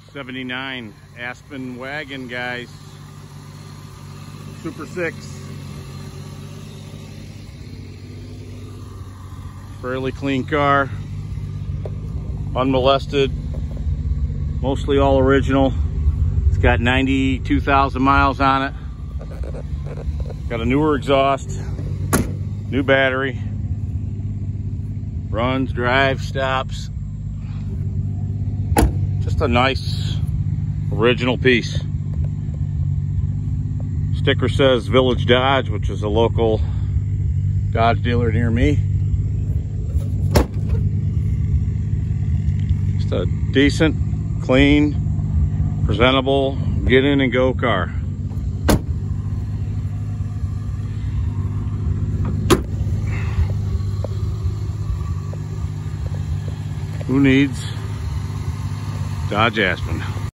79 Aspen Wagon, guys. Super 6. Fairly clean car. Unmolested. Mostly all original. It's got 92,000 miles on it. Got a newer exhaust. New battery. Runs, drives, stops. Just a nice original piece. Sticker says Village Dodge, which is a local Dodge dealer near me. Just a decent, clean, presentable, get in and go car. Who needs Dodge Aspen?